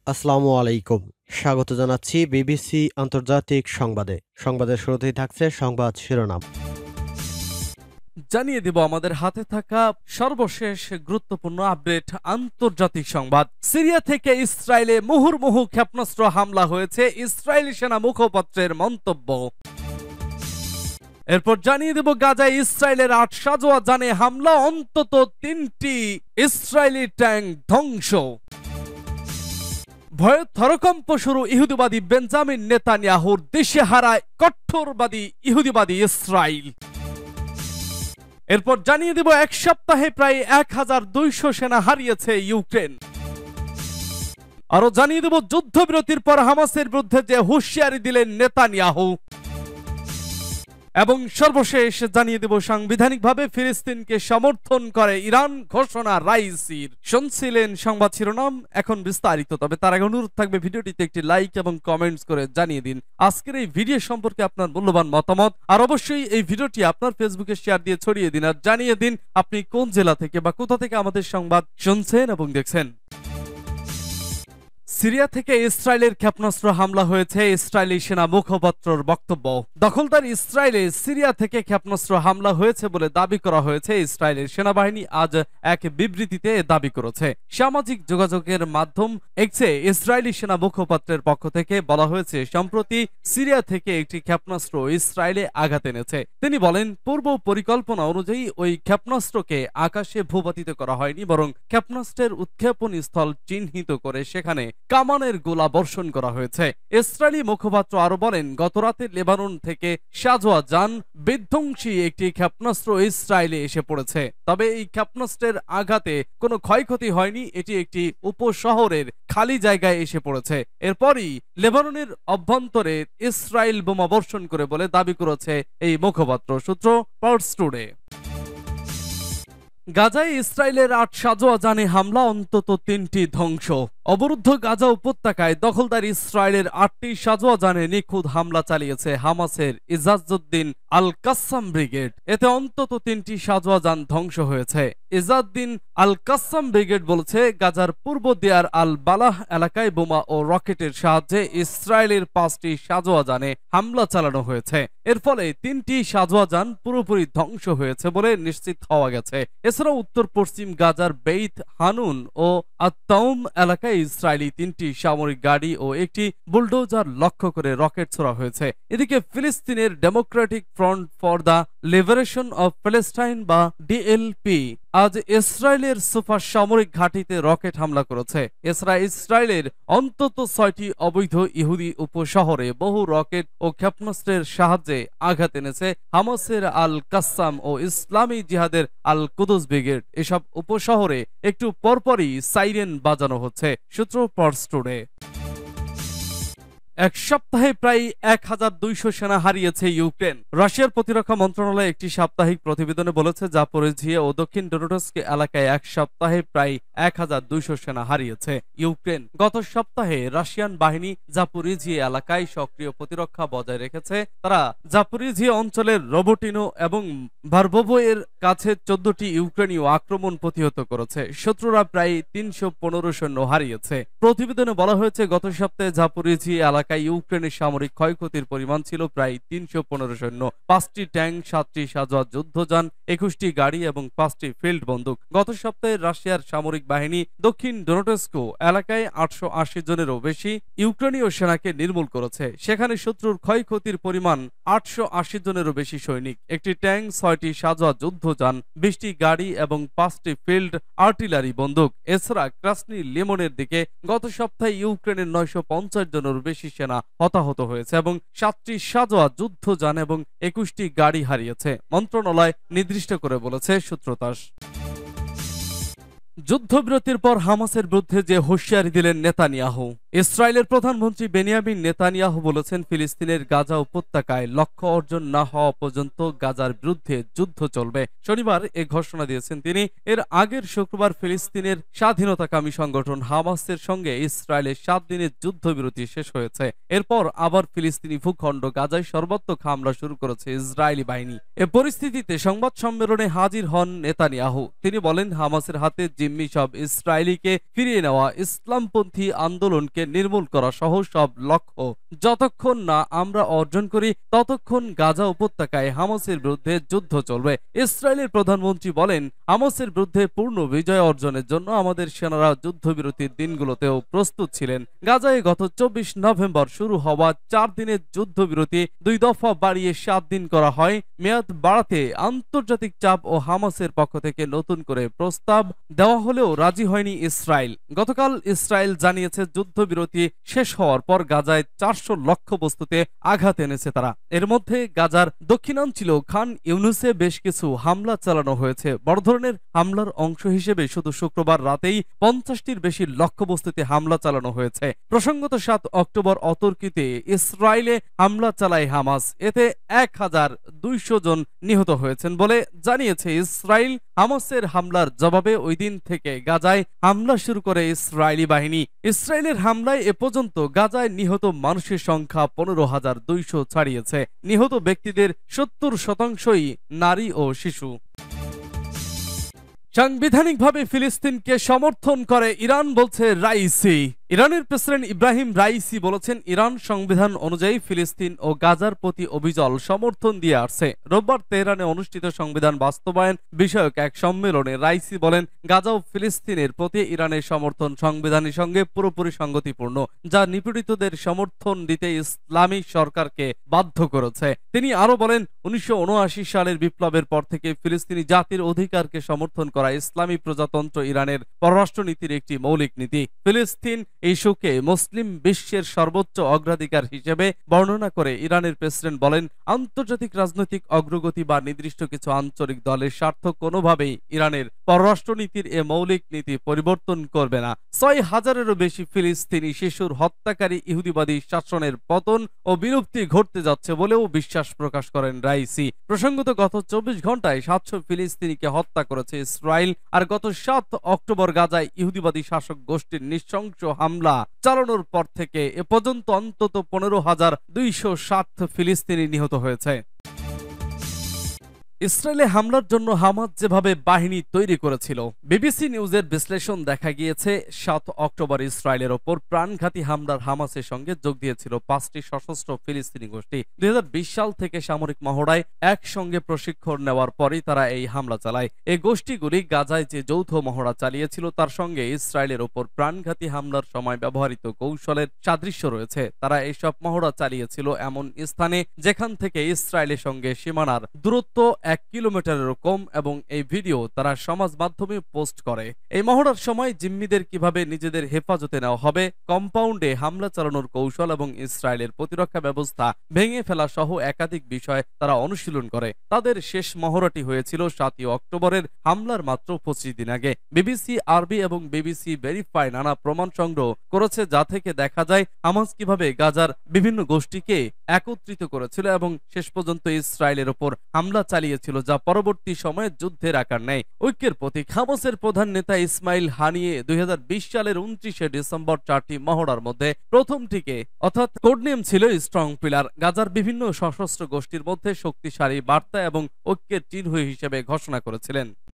আসসালামু আলাইকুম। স্বাগত জানাচ্ছি বিবিসি আন্তর্জাতিক সংবাদে। সংবাদের শুরুতেই থাকছে সংবাদ শিরোনাম। জানিয়ে দেব আমাদের হাতে থাকা সর্বশেষ গুরুত্বপূর্ণ আপডেট আন্তর্জাতিক সংবাদ। সিরিয়া থেকে ইসরায়েলে মুহুর্মুহু ক্ষেপণাস্ত্র হামলা হয়েছে, ইসরায়েলি সেনা মুখপাত্রের মন্তব্য। এরপর জানিয়ে দেব গাজায় ইসরায়েলের ৮ সাজোয়া যানে হামলা, অন্তত ৩টি ইসরায়েলি ট্যাঙ্ক ধ্বংস। ভয়ে থরকম্প শুরু ইহুদিবাদী বেঞ্জামিন নেতানিয়াহুর, দেশে হারায় কঠোরবাদী ইহুদিবাদী ইসরায়েল। এরপর জানিয়ে দেব এক সপ্তাহে প্রায় ১২০০ সেনা হারিয়েছে ইউক্রেন। আরো জানিয়ে দেব যুদ্ধবিরতির পর হামাসের বিরুদ্ধে যে হুঁশিয়ারি দিলেন নেতানিয়াহু। এবং সর্বশেষ জানিয়ে দেব সাংবিধানিকভাবে ফিলিস্তিনকে সমর্থন করে ইরান, ঘোষণা রাইসির। শুনছিলেন সংবাদ শিরোনাম, এখন বিস্তারিত। তবে তার আগে অনুরোধ থাকবে ভিডিওটিতে একটি লাইক এবং কমেন্টস করে জানিয়ে দিন আজকের এই ভিডিও সম্পর্কে আপনার মূল্যবান মতামত। আর অবশ্যই এই ভিডিওটি আপনার ফেসবুকে শেয়ার দিয়ে ছড়িয়ে দিন আর জানিয়ে দিন আপনি কোন জেলা থেকে বা কোথা থেকে আমাদের সংবাদ শুনছেন এবং দেখছেন। সিরিয়া থেকে ইসরায়েলের ক্ষেপণাস্ত্র হামলা হয়েছে, ইসরায়েলি সেনা মুখপাত্রর বক্তব্য। দখলদার ইসরায়েলে সিরিয়া থেকে ক্ষেপণাস্ত্র হামলা হয়েছে বলে দাবি করা হয়েছে। ইসরায়েলের সেনাবাহিনী আজ এক বিবৃতিতে দাবি করেছে। সামাজিক যোগাযোগের মাধ্যম এক্সে ইসরায়েলি সেনা মুখপাত্রের পক্ষ থেকে বলা হয়েছে, সম্প্রতি সিরিয়া থেকে একটি ক্ষেপণাস্ত্র ইসরায়েলে আঘাত এনেছে। তিনি বলেন, পূর্ব পরিকল্পনা অনুযায়ী ওই ক্ষেপণাস্ত্রকে আকাশে ভূপাতিত করা হয়নি, বরং ক্ষেপণাস্ত্রের উৎক্ষেপণ স্থল চিহ্নিত করে সেখানে কামানের গোলা বর্ষণ করা হয়েছে। ইসরায়েলি মুখপাত্র আরো বলেন, গতরাতে লেবানন থেকে সাজোয়া যান বিধ্বংসী একটি ক্ষেপণাস্ত্র ইসরায়েলে এসে পড়েছে। তবে এই ক্ষেপণাস্ত্রের আঘাতে কোনো ক্ষয়ক্ষতি হয়নি, এটি একটি উপশহরের খালি জায়গায় এসে পড়েছে। এরপরই লেবাননের অভ্যন্তরে ইসরায়েল বোমা বর্ষণ করে বলে দাবি করেছে এই মুখপাত্র। সূত্র পার্স টুডে। গাজায় ইসরায়েলের ৮ সাজোয়া যানে হামলা, অন্তত ৩টি ধ্বংস। অবরুদ্ধ গাজা উপত্যকায় দখলদার ইসরায়েলের ৮টি সাজোয়া যানে নিখুঁত হামলা চালিয়েছে হামাসের ইজাজউদ্দিন আল কাসাম ব্রিগেড। এতে অন্তত ৩টি সাজোয়া যান ধ্বংস হয়েছে। ইজাজউদ্দিন আল কাসাম ব্রিগেড বলেছে, গাজার পূর্ব দেয়ার আল বালাহ এলাকায় বোমা ও রকেটের সাহায্যে ইসরায়েলের ৫টি সাজোয়া যানে হামলা চালানো হয়েছে। এর ফলে ৩টি সাজোয়া যান পুরোপুরি ধ্বংস হয়েছে বলে নিশ্চিত হওয়া গেছে। এছাড়াও উত্তর পশ্চিম গাজার বেইত হানুন ও আত্তাউম এলাকায় ইসরায়েলি ৩টি সামরিক গাড়ি ও একটি বুলডোজার লক্ষ্য করে রকেট ছোড়া হয়েছে। এদিকে ফিলিস্তিনের democratic front for the liberation of Palestine বা ডিএলপি আজ ইসরায়েলের সুপার সামরিক ঘাঁটিতে রকেট হামলা করেছে। এছাড়া ইসরায়েলের অন্তত ৬টি অবৈধ ইহুদি উপশহরে বহু রকেট ও ক্ষেপণাস্ত্রের সাহায্যে আঘাত এনেছে হামাসের আল কাসাম ও ইসলামী জিহাদের আল কুদস ব্রিগেড। এসব উপশহরে একটু পরপরই সাইরেন বাজানো হচ্ছে। সূত্র পার্স টুডে। এক সপ্তাহে প্রায় ১২০০ সেনা হারিয়েছে ইউক্রেন। রাশিয়ার প্রতিরক্ষা মন্ত্রণালয় একটি সাপ্তাহিক প্রতিবেদনে বলেছে, জাপোরিজিয়া ও দক্ষিণ ডোনেটস্ক এলাকায় এক সপ্তাহে প্রায় ১২০০ সেনা হারিয়েছে ইউক্রেন। গত সপ্তাহে রাশিয়ান বাহিনী জাপোরিজিয়া এলাকায় সক্রিয় প্রতিরক্ষা বজায় রেখেছে। তারা জাপোরিজিয়া অঞ্চলের রোবোটিনো এবং ভারবোভো এর কাছে ১৪টি ইউক্রেনীয় আক্রমণ প্রতিহত করেছে। শত্রুরা প্রায় ৩১৫ সৈন্য হারিয়েছে। প্রতিবেদনে বলা হয়েছে, গত সপ্তাহে জাপোরিজিয়া এলাকা ইউক্রেনের সামরিক ক্ষয়ক্ষতির পরিমাণ ছিল প্রায় ৩১৫ সৈন্য, ৫টি ট্যাঙ্ক, ৭টি সাজোয়া যুদ্ধযান, ২১টি গাড়ি এবং ৫টি ফিল্ড বন্দুক। গত সপ্তাহে রাশিয়ার সামরিক বাহিনী দক্ষিণ ডোনেটস্ক এলাকায় ৮৮০ জনেরও বেশি ইউক্রেনীয় সেনাকে নির্মূল করেছে। সেখানে শত্রুর ক্ষয়ক্ষতির পরিমাণ ৮৮০ জনেরও বেশি সৈনিক, একটি ট্যাঙ্ক, ৬টি সাজোয়া যুদ্ধযান, ২০টি গাড়ি এবং ৫টি ফিল্ড আর্টিলারি বন্দুক। এছাড়া ক্রাসনি লিমনের দিকে গত সপ্তাহে ইউক্রেনের ৯৫০ জনেরও বেশি সেনা হতাহত হয়েছে এবং ৭টি সাজোয়া যুদ্ধযান এবং ২১টি গাড়ি হারিয়েছে, মন্ত্রণালয় নির্দিষ্ট করে বলেছে সূত্রতাস। যুদ্ধবিরতির পর হামাসের বিরুদ্ধে যে হুঁশিয়ারি দিলেন নেতানিয়াহু। ইসরায়েলের প্রধানমন্ত্রী বেনিয়ামিন নেতানিয়াহু বলেছেন, ফিলিস্তিনের গাজা উপত্যকায় লক্ষ্য অর্জন না হওয়া পর্যন্ত গাজার বিরুদ্ধে যুদ্ধ চলবে। শনিবার এ ঘোষণা দিয়েছেন তিনি। এর আগের শুক্রবার ফিলিস্তিনের স্বাধীনতাকামী সংগঠন হামাসের সঙ্গে ইসরায়েলের ৭ দিনের যুদ্ধবিরতি শেষ হয়েছে। এরপর আবার ফিলিস্তিনি ভূখণ্ড গাজায় সর্বাত্মক হামলা শুরু করেছে ইসরায়েলি বাহিনী। এ পরিস্থিতিতে সংবাদ সম্মেলনে হাজির হন নেতানিয়াহু। তিনি বলেন, হামাসের হাতে জিম্মি সব ইসরায়েলিকে ফিরিয়ে নেওয়া ইসলামপন্থী আন্দোলনকে ফিলিস্তিনকে নির্মূল করা সহ সব লক্ষ্য যতক্ষণ না আমরা অর্জন করি ততক্ষণ গাজা উপত্যকায় হামাসের বিরুদ্ধে যুদ্ধ চলবে। ইসরায়েলের প্রধানমন্ত্রী বলেন, হামাসের বিরুদ্ধে পূর্ণ বিজয় অর্জনের জন্য আমাদের সেনারা যুদ্ধবিরতির দিনগুলোতেও প্রস্তুত ছিলেন। গাজায় গত 24 নভেম্বর শুরু হওয়া 4 দিনের যুদ্ধবিরতি 2 দফা বাড়িয়ে 7 দিন করা হয়। মেয়াদ বাড়াতে আন্তর্জাতিক চাপ ও হামাসের পক্ষ থেকে নতুন করে প্রস্তাব দেওয়া হলেও রাজি হয়নি ইসরায়েল। গতকাল ইসরায়েল জানিয়েছে যুদ্ধবিরতি শেষ হওয়ার পর গাজায় 400 লক্ষ্যবস্তুতে আঘাত এনেছে তারা। এর মধ্যে গাজার দক্ষিণাঞ্চল খান ইউনুসে বেশ কিছু হামলা চালানো হয়েছে। বড় ধরনের হামলার অংশ হিসেবে শুধু শুক্রবার রাতেই 50টির বেশি লক্ষ্যবস্তুতে হামলা চালানো হয়েছে। প্রসঙ্গত 7 অক্টোবর অতর্কিতে ইসরায়েলে হামলা চালায় হামাস। এতে 1200 জন নিহত হয়েছেন বলে জানিয়েছে ইসরায়েল। হামাসের হামলার জবাবে ওই দিন থেকে গাজায় হামলা শুরু করে ইসরায়েলি বাহিনী। ইসরায়েলের হামলায় এ পর্যন্ত গাজায় নিহত মানুষের সংখ্যা 15,200 ছাড়িয়েছে। নিহত ব্যক্তিদের 70% নারী ও শিশু। সাংবিধানিকভাবে ফিলিস্তিনকে সমর্থন করে ইরান, বলছে রাইসি। ইরানের প্রেসিডেন্ট ইব্রাহিম রাইসি বলেছেন, ইরান সংবিধান অনুযায়ী ফিলিস্তিন ও গাজার প্রতি অবিচল সমর্থন দিয়ে আসছে। রোববার তেহরানে অনুষ্ঠিত সংবিধান বাস্তবায়ন বিষয়ক এক সম্মেলনে রাইসি বলেন, গাজা ও ফিলিস্তিনের প্রতি ইরানের সমর্থন সংবিধানের সঙ্গে পুরোপুরি সঙ্গতিপূর্ণ, যা নিপীড়িতদের সমর্থন দিতে ইসলামী সরকারকে বাধ্য করেছে। তিনি আরো বলেন, 1979 সালের বিপ্লবের পর থেকে ফিলিস্তিনি জাতির অধিকারকে সমর্থন করা ইসলামী প্রজাতন্ত্র ইরানের পররাষ্ট্রনীতির একটি মৌলিক নীতি। ফিলিস্তিন ইস্যুকে মুসলিম বিশ্বের সর্বোচ্চ অগ্রাধিকার হিসেবে বর্ণনা করে ইরানের প্রেসিডেন্ট বলেন, আন্তর্জাতিক রাজনৈতিক অগ্রগতি বা নির্দিষ্ট কিছু আঞ্চলিক দলের স্বার্থ কোনোভাবেই ইরানের পররাষ্ট্রনীতির এ মৌলিক নীতি পরিবর্তন করবে না। 6,000-এরও বেশি ফিলিস্তিনি শিশুর হত্যাকারী ইহুদিবাদী শাসনের পতন ও বিলুপ্তি ঘটতে যাচ্ছে বলেও বিশ্বাস প্রকাশ করেন রাইসি। প্রসঙ্গত গত 24 ঘন্টায় 700 ফিলিস্তিনিকে হত্যা করেছে ইসরায়েল। আর গত 7 অক্টোবর গাজায় ইহুদিবাদী শাসক গোষ্ঠীর নৃশংস হামলা চালানোর পর থেকে এ পর্যন্ত অন্তত 15,260 ফিলিস্তিনি নিহত হয়েছে। ইসরায়েলে হামলার জন্য হামাস যেভাবে বাহিনী তৈরি করেছিল, বিবিসি নিউজের বিশ্লেষণ দেখা গিয়েছে 7 অক্টোবর ইসরায়েলের ওপর প্রাণঘাতী হামলার হামাসের সঙ্গে যোগ দিয়েছিল 5টি সশস্ত্র ফিলিস্তিনি গোষ্ঠী। 2020 সাল থেকে সামরিক মহড়ায় একসঙ্গে প্রশিক্ষণ নেওয়ার পরই তারা এই হামলা চালায়। এই গোষ্ঠীগুলি গাজায় যে যৌথ মহড়া চালিয়েছিল তার সঙ্গে ইসরায়েলের ওপর প্রাণঘাতী হামলার সময় ব্যবহৃত কৌশলের সাদৃশ্য রয়েছে। তারা এইসব মহড়া চালিয়েছিল এমন স্থানে যেখান থেকে ইসরায়েলের সঙ্গে সীমানার দূরত্ব 1 কিলোমিটারেরও কম, এবং এই ভিডিও তারা সমাজ মাধ্যমে পোস্ট করে। এই মহড়ার সময় জিম্মিদের কিভাবে নিজেদের হেফাজতে নেওয়া হবে, কম্পাউন্ডে হামলা চালানোর কৌশল এবং ইসরায়েলের প্রতিরক্ষা ব্যবস্থা ভেঙে ফেলা সহ একাধিক বিষয় তারা অনুশীলন করে। তাদের শেষ মহড়াটি হয়েছিল 7 অক্টোবরের হামলার মাত্র 25 দিন আগে। বিবিসি আরবি এবং বিবিসি ভেরিফাই নানা প্রমাণ সংগ্রহ করেছে, যা থেকে দেখা যায় হামাস কিভাবে গাজার বিভিন্ন গোষ্ঠীকে একত্রিত করেছিল এবং শেষ পর্যন্ত ইসরায়েলের ওপর হামলা চালিয়েছিল, যা পরবর্তী সময়ে যুদ্ধের আকার নেয়। ঐক্যের প্রতীক হামাসের প্রধান নেতা ইসমাইল হানিয়ে 2020 সালের 29শে ডিসেম্বর 4টি মহড়ার মধ্যে প্রথমটিকে, অর্থাৎ কোডনেম ছিল স্ট্রং পিলার, গাজার বিভিন্ন সশস্ত্র গোষ্ঠীর মধ্যে শক্তিশালী বার্তা এবং ঐক্যের চিহ্ন হিসেবে ঘোষণা করেছিলেন।